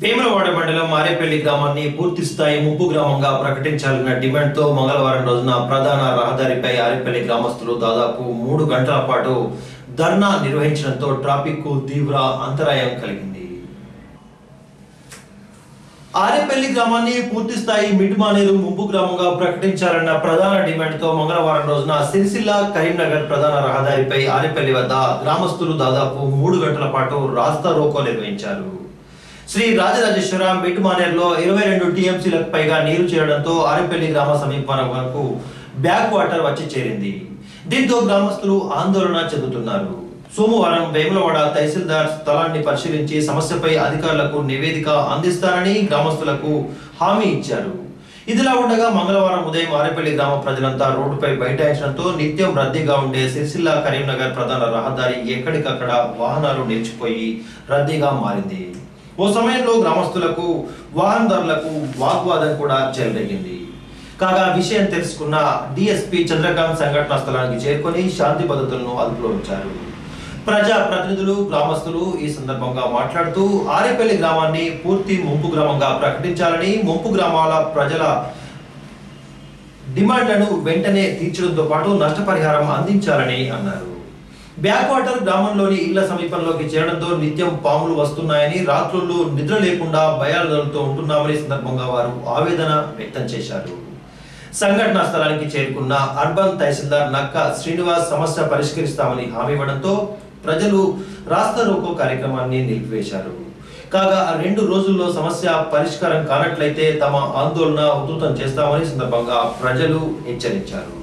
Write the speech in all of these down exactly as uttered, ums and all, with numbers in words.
వేములవాడ మండలం మారేపల్లి గ్రామాన్ని పూర్తి స్థాయి ముంపు గ్రామంగా ప్రకటించాలన్న డిమాండ్తో మంగళవారం రోజున ప్రధాన రహదారిపై ఆరేపల్లి గ్రామస్తులు దాదాపు మూడు గంటల పాటు ధర్నా నిర్వహించడంతో ట్రాఫిక్ కు తీవ్ర అంతరాయం కలిగింది. ఆరేపల్లి గ్రామాన్ని పూర్తి స్థాయి మిడ్ మానేరు ముంపు గ్రామంగా ప్రకటించాలన్న ప్రధాన డిమాండ్తో మంగళవారం రోజున సిరిసిల్ల కరీంనగర్ ప్రధాన రహదారిపై ఆరేపల్లి వద్ద గ్రామస్తులు దాదాపు మూడు గంటల పాటు రాస్తా రోకో నిర్వహించారు. శ్రీ రాజరాజేశ్వర మిడ్ మానేర్లో ఇరవై రెండు టీఎంసీలకు పైగా నీరు చేరడంతో ఆరేపల్లి గ్రామ సమీపాల వరకు బ్యాక్ వాటర్ వచ్చి చేరింది. దీంతో గ్రామస్తులు ఆందోళన చెందుతున్నారు. సోమవారం వేములవాడ తహసీల్దార్ స్థలాన్ని పరిశీలించి సమస్యపై అధికారులకు నివేదిక అందిస్తారని గ్రామస్తులకు హామీ ఇచ్చారు. ఇదిలా ఉండగా మంగళవారం ఉదయం ఆరేపల్లి గ్రామ ప్రజలంతా రోడ్డుపై బైఠాయించడంతో నిత్యం రద్దీగా ఉండే సిరిసిల్ల కరీంనగర్ ప్రధాన రహదారి ఎక్కడికక్కడ వాహనాలు నిలిచిపోయి రద్దీగా మారింది. ఓ సమయంలో గ్రామస్తులకు వాహనదారులకు వాగ్వాదం కూడా చెలరేగింది. కాగా విషయం తెలుసుకున్న డిఎస్పీ చంద్రకాంత్ సంఘటనా స్థలానికి చేరుకొని శాంతి భద్రతలను అదుపులో ఉంచారు. ప్రజా ప్రతినిధులు గ్రామస్తులు ఈ సందర్భంగా మాట్లాడుతూ ఆరేపల్లి గ్రామాన్ని పూర్తి ముంపు గ్రామంగా ప్రకటించాలని, ముంపు గ్రామాల ప్రజల డిమాండ్లను వెంటనే తీర్చడంతో పాటు నష్టపరిహారం అందించాలని అన్నారు. బ్యాక్ వాటర్ గ్రామంలోని ఇళ్ల సమీపంలోకి చేరడంతో నిత్యం పాములు వస్తున్నాయని, రాత్రులు నిద్ర లేకుండా భయాలతో ఉంటున్నామని సందర్భంగా వారు ఆవేదన వ్యక్తం చేశారు. సంఘటనా స్థలానికి చేరుకున్న అర్బన్ తహసీల్దార్ నక్క శ్రీనివాస్ సమస్య పరిష్కరిస్తామని హామీ ఇవ్వడంతో ప్రజలు రాస్తా రోకో కార్యక్రమాన్ని నిలిపివేశారు. కాగా రెండు రోజుల్లో సమస్య పరిష్కారం కానట్లయితే తమ ఆందోళన ఉధృతం చేస్తామని సందర్భంగా ప్రజలు హెచ్చరించారు.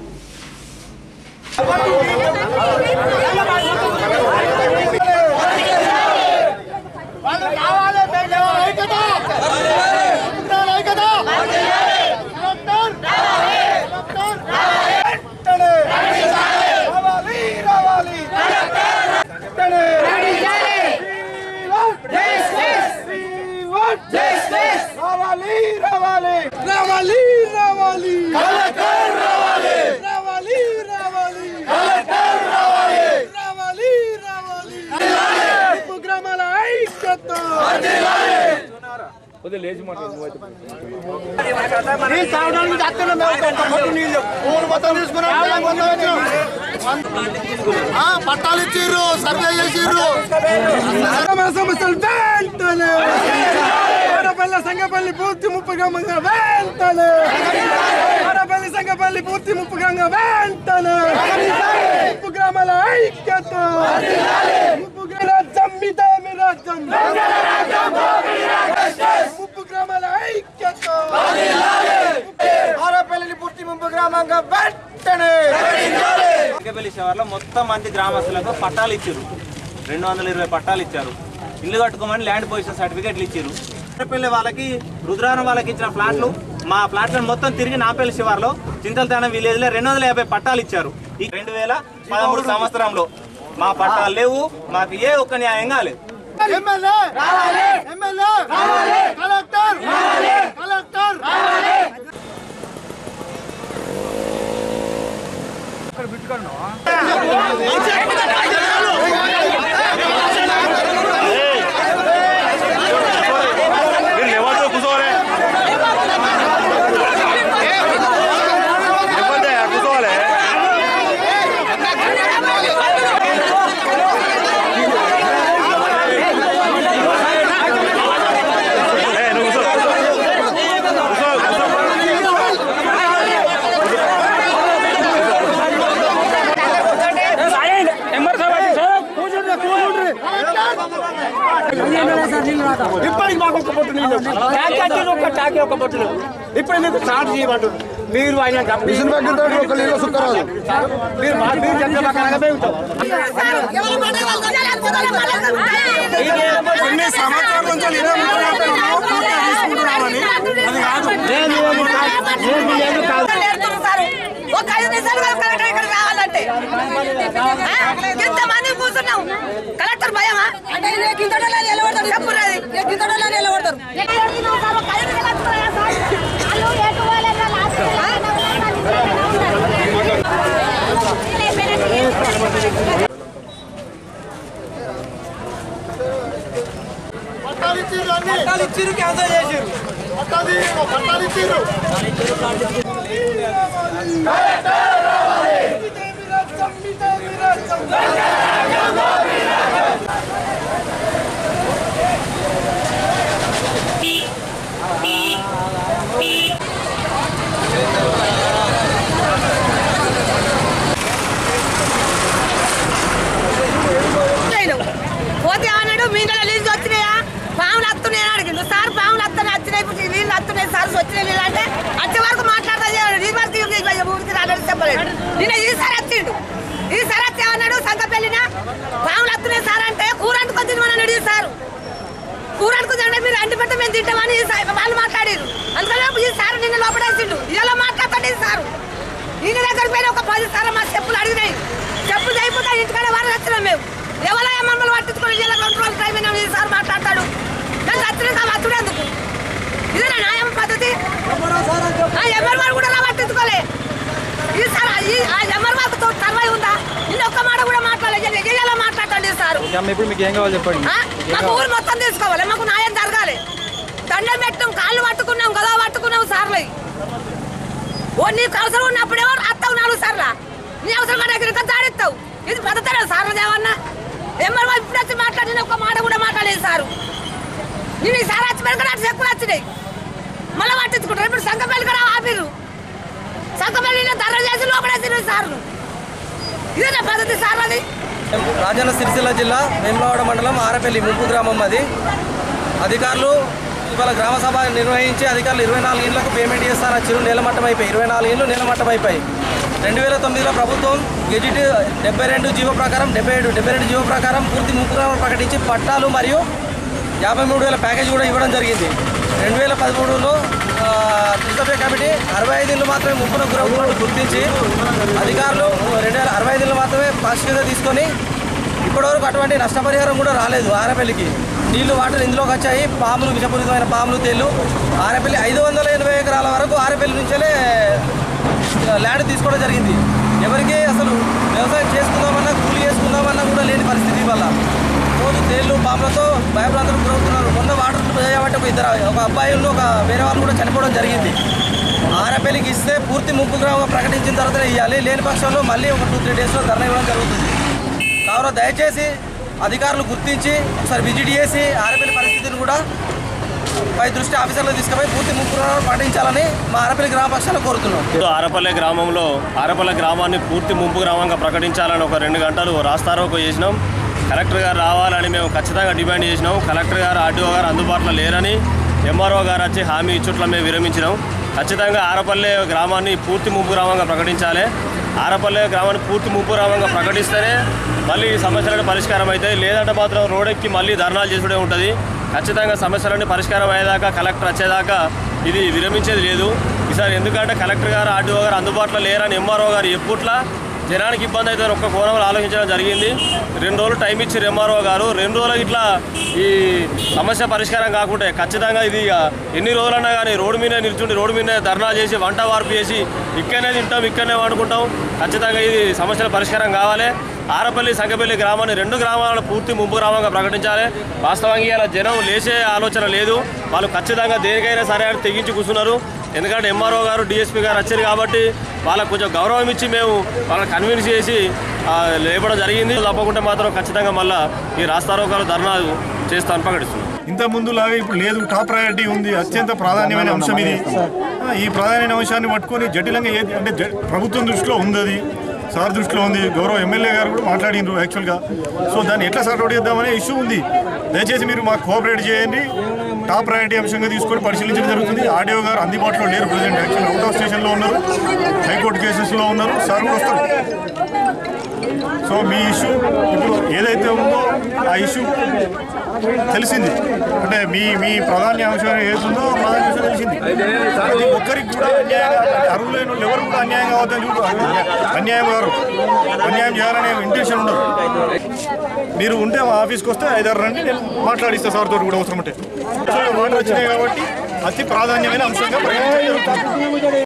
పట్టాలు ఇచ్చిర్రు, సర్వే చేసిర్రు. సంగపల్లి పూర్తి ముప్పు గ్రామంగా వెంటనే ఆరేపల్లి సంగపల్లి పూర్తి ముప్పు గ్రామంగా వెంటనే ముప్పు గ్రామాల ఐక్యత ముప్పు రాజ్యం మీద మీ రాజ్యం ముప్పు గ్రామాల ఐక్యత ఆరేపల్లి పూర్తి ముప్పు గ్రామంగా వెంటనే. సంగపల్లి శివార్లో మొత్తం మంది గ్రామస్తులకు పట్టాలు ఇచ్చారు. రెండు వందల ఇరవై పట్టాలు ఇచ్చారు. ఇల్లు కట్టుకోమని ల్యాండ్ పొజిషన్ సర్టిఫికేట్లు ఇచ్చారు. ఆరేపల్లి వాళ్ళకి రుద్రారం వాళ్ళకి ఇచ్చిన ఫ్లాట్లు మా ఫ్లాట్లను మొత్తం తిరిగి నాపల్లి శివార్లో చింతలతానం విలేజ్ లో రెండు వందల యాభై పట్టాలు ఇచ్చారు. ఈ రెండు వేల పదమూడు సంవత్సరంలో మా పట్టాలు లేవు, మాకు ఏ ఒక్క న్యాయం కాలేదు. ఇప్పటికి మాకు ఒక పొట్టు నీళ్ళు ఒక టాకీ ఒక పొట్టు ఇప్పుడు మీకు స్టార్ట్ చేయమంటారు. మీరు ఆయన మీరు మీరు చెప్తే మాకు అనగబేగుతాం. కొన్ని సంవత్సరాల నుంచి అది కాదు. ఒక ఐదు నిమిషాలు ఇక్కడ రావాలంటే ఎంతమంది కూర్చున్నాం. కలెక్టర్ భయమా అంటే నిలబడతారు, చెప్పున్నది నిలబడతారు. పట్టాలు ఇచ్చిర్రు పట్టాలు ఇచ్చిర్రు క్యాన్సల్ చేసిర్రు పట్టాలు ఇచ్చిర్రు పోతే అన్నాడు మీలో లీజు వచ్చినాయా పాములు వస్తున్నాయి అడిగిండు సార్ పాములు వస్తున్నాయి వచ్చినాయి వీళ్ళు వస్తున్నాయి సార్ వచ్చినాయి వీళ్ళు అంటే వచ్చే వరకు మాట్లాడతాడు ఈ వరకు ఊరికి రాలేదు చెప్పలేదు నిన్న ఈసారి వచ్చిండు ఈసారి వచ్చి అన్నాడు సంతపెళ్ళిన పాములు వస్తున్నాయి సార్ అంటే కూర అంటుకొని తినమన్నాడు ఈ సారు కూర అంటుకొని అంటే మీరు అంటి పెడితే మేము తింటామని వాళ్ళు మాట్లాడారు అందుకని ఈ సారు నిన్న లోపడేసిండు ఇలా మాట్లాడతాడు ఈ సారు ఈయన దగ్గర పోయిన ఒక పది సార్లు మా చెప్పులు అడిగినాయి చెప్పులు అయిపోతే ఇంటికాడ వాళ్ళు వచ్చినాం మేము ఎవరో మమ్మల్ని పట్టించుకొని ఇలా రెండు రోజులు టైం అయినా ఈసారి మాట్లాడతాడు కానీ వచ్చినాక వచ్చుడేందుకు ఇదేనా న్యాయం పద్ధతి ఎవరి వారు కూడా నా పట్టించుకోలే ఈసారి ఎవరి వాళ్ళతో సర్వై ఉందా ఇల్లు ఒక్క మాట కూడా మాట్లాడలేదు ఎలా మాట్లాడండి సార్ మాకు ఊరు మొత్తం తీసుకోవాలి మాకు న్యాయం జరగాలి దండం పెట్టాం కాళ్ళు పట్టుకున్నాం గదా పట్టుకున్నాం సార్లు ఓ నీకు అవసరం ఉన్నప్పుడేమో అత్తావు నాలుగు సార్లా నీ అవసరం దగ్గర దాడిస్తావు ఇది పద్ధతి సార్లు దేవన్నా ఎవరు ఇప్పుడు వచ్చి మాట్లాడిన ఒక మాట కూడా మాట్లాడలేదు సారు నేను ఈ సార్ వచ్చి పెరగ నాకు చెప్పులు వచ్చినాయి మళ్ళీ పట్టించుకుంటారు ఇప్పుడు సంఘపల్లి కూడా ఆపిరు సంఘపల్లి ధర చేసి లోపడేసి సార్లు ఇదే పద్ధతి సార్ అది రాజన్న సిరిసిల్ల జిల్లా వేములవాడ మండలం ఆరపల్లి ముంపు గ్రామం అది అధికారులు ఇవాళ గ్రామ సభ నిర్వహించి అధికారులు ఇరవై నాలుగు ఇళ్లకు పేమెంట్ చేస్తారు వచ్చారు నీలమట్టం అయిపోయి ఇరవై నాలుగు ఇళ్ళు నీలమట్టం అయిపోయి రెండు వేల తొమ్మిదిలో ప్రభుత్వం గెజిట్ డెబ్బై రెండు జీవో ప్రకారం డెబ్బై ఏడు డెబ్బై రెండు జీవో ప్రకారం పూర్తి ముంపు గ్రామం ప్రకటించి పట్టాలు మరియు యాభై మూడు వేల ప్యాకేజ్ కూడా ఇవ్వడం జరిగింది రెండు వేల పదమూడులో త్రిసభ్య కమిటీ అరవై ఐదు ఇళ్ళు మాత్రమే ముంపున గురవుతున్నట్టు గుర్తించి అధికారులు రెండు వేల అరవై ఐదు ఇళ్ళు మాత్రమే పాజిటివ్గా తీసుకొని ఇప్పటివరకు అటువంటి నష్టపరిహారం కూడా రాలేదు ఆరపల్లికి నీళ్లు వాటర్ ఇందులోకి వచ్చాయి పాములు విషపూరితమైన పాములు తేళ్లు ఆరపల్లి ఐదు వందల ఎనభై ఎకరాల వరకు ఆరపల్లి నుంచే ల్యాండ్ తీసుకోవడం జరిగింది ఎవరికి అసలు వ్యవసాయం చేసుకుందామన్నా కూలి చేసుకుందామన్నా కూడా లేని పరిస్థితి వల్ల రోజు తేళ్లు పాములతో భయభ్రాంతులకు గురవుతున్నారు మొన్న వాటర్ చేయబట్టి ఒక ఇద్దరు ఒక అబ్బాయి ఒక వేరే వాళ్ళు కూడా చనిపోవడం జరిగింది ఆరపల్లికి ఇస్తే పూర్తి ముంపు గ్రామం ప్రకటించిన తర్వాత ఇవ్వాలి లేని పక్షంలో మళ్ళీ ఒక టూ త్రీ డేస్లో ధర్నా ఇవ్వడం జరుగుతుంది కావున దయచేసి అధికారులు గుర్తించి ఒకసారి విజిట్ చేసి ఆరపల్లి పరిస్థితిని కూడా పై దృష్టి ఆఫీసర్లు తీసుకుపోయి పూర్తి ముంపు గ్రామం పాటించాలని మా ఆరపల్లి గ్రామ పక్షాలు కోరుతున్నాం. ఆరపల్లి గ్రామంలో ఆరపల్లి గ్రామాన్ని పూర్తి ముంపు గ్రామంగా ప్రకటించాలని ఒక రెండు గంటలు రాస్తారోకో చేసినాం. కలెక్టర్ గారు రావాలని మేము ఖచ్చితంగా డిమాండ్ చేసినాం. కలెక్టర్ గారు ఆర్డీఓ గారు అందుబాటులో లేరని ఎంఆర్ఓ గారు వచ్చి హామీ ఇచ్చుట్ల మేము విరమించినాం. ఖచ్చితంగా ఆరపల్లి గ్రామాన్ని పూర్తి ముంపు గ్రామంగా ప్రకటించాలి. ఆరపల్లి గ్రామాన్ని పూర్తి ముంపు గ్రామంగా ప్రకటిస్తేనే మళ్ళీ సమస్యలను పరిష్కారం అవుతాయి. లేదంటే మాత్రం రోడ్డెక్కి మళ్ళీ ధర్నాలు చేసుడే ఉంటుంది. ఖచ్చితంగా సమస్యలన్నీ పరిష్కారం అయ్యేదాకా కలెక్టర్ వచ్చేదాకా ఇది విరమించేది లేదు ఈసారి. ఎందుకంటే కలెక్టర్ గారు ఆర్డీఓ గారు అందుబాటులో లేరని ఎంఆర్ఓ గారు ఎప్పుట్లా జనానికి ఇబ్బంది అవుతుందని ఒక్క కోణంలో ఆలోచించడం జరిగింది. రెండు రోజులు టైం ఇచ్చారు ఎంఆర్ఓ గారు. రెండు రోజులు ఇట్లా ఈ సమస్య పరిష్కారం కాకుంటే ఖచ్చితంగా ఇది ఎన్ని రోజులన్నా కానీ రోడ్డు మీద నిల్చుండి రోడ్డు మీద ధర్నా చేసి వంట వార్పు చేసి ఇక్కడనే తింటాం ఇక్కడనే వండుకుంటాం. ఖచ్చితంగా ఇది సమస్యల పరిష్కారం కావాలి. ఆరపల్లి సంగపల్లి గ్రామాన్ని రెండు గ్రామాలను పూర్తి ముంపు గ్రామంగా ప్రకటించాలి. వాస్తవంగా ఇలా జనం లేచే ఆలోచన లేదు. వాళ్ళు ఖచ్చితంగా దేనికైనా సరే అని తెగించి కూర్చున్నారు. ఎందుకంటే ఎంఆర్ఓ గారు డిఎస్పీ గారు వచ్చారు కాబట్టి వాళ్ళకు కొంచెం గౌరవం ఇచ్చి మేము వాళ్ళని కన్విన్స్ చేసి లేపడం జరిగింది. తప్పకుండా మాత్రం ఖచ్చితంగా మళ్ళీ ఈ రాస్తారోకాలు ధర్నాలు చేస్తామని ప్రకటిస్తున్నాం. ఇంత ముందులాగా ఇప్పుడు లేదు. టాప్ ప్రయారిటీ ఉంది. అత్యంత ప్రాధాన్యమైన అంశం ఇది. ఈ ప్రాధాన్యమైన అంశాన్ని పట్టుకొని జటిలంగా ఏది అంటే ప్రభుత్వం దృష్టిలో ఉంది, అది సార్ దృష్టిలో ఉంది. గౌరవ ఎమ్మెల్యే గారు కూడా మాట్లాడినారు యాక్చువల్గా. సో దాన్ని ఎట్లా సార్ట్ అవుట్ చేద్దామనే ఇష్యూ ఉంది. దయచేసి మీరు మాకు కోఆపరేట్ చేయండి. టాప్ ప్రయారిటీ అంశంగా తీసుకొని పరిశీలించడం జరుగుతుంది. ఆర్డీఓ గారు అందుబాటులో లేరు ప్రజెంట్. యాక్చువల్ అవుట్ ఆఫ్ స్టేషన్లో ఉన్నారు, హైకోర్టు కేసెస్లో ఉన్నారు. సార్ కూడా వస్తారు. సో మీ ఇష్యూ ఇప్పుడు ఏదైతే ఉందో ఆ ఇష్యూ తెలిసింది. అంటే మీ మీ ప్రాధాన్య అంశం ఏదుందో ప్రాధాన్య అంశం తెలిసింది. ప్రతి ఒక్కరికి కూడా అన్యాయంగా అర్హులైన వాళ్ళు ఎవరు కూడా అన్యాయం కావద్దని చూడు అన్యాయం గారు అన్యాయం చేయాలనే ఇంటెన్షన్ ఉండదు. మీరు ఉంటే మా ఆఫీస్కి వస్తే ఐదారు రండి, నేను మాట్లాడిస్తా సార్ తోటి కూడా అవసరం అంటే. మాటలు వచ్చినాయి కాబట్టి అతి ప్రాధాన్యమైన అంశంగా పరిగణించడం జరుగుతుంది.